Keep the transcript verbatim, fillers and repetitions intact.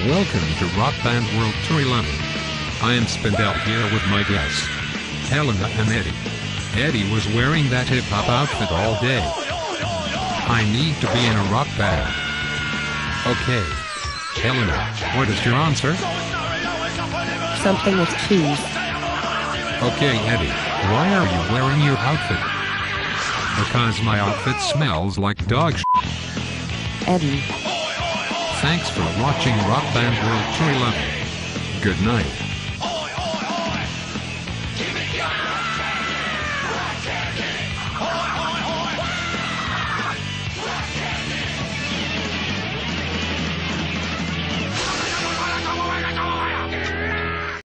Welcome to Rock Band World Tour eleven. I am Spindell here with my guests, Helena and Eddie. Eddie was wearing that hip-hop outfit all day. I need to be in a rock band. Okay. Helena, what is your answer? Something with cheese. Okay, Eddie, why are you wearing your outfit? Because my outfit smells like dog sh**. Eddie. Thanks for watching Rock Band World Tour eleven. Good night.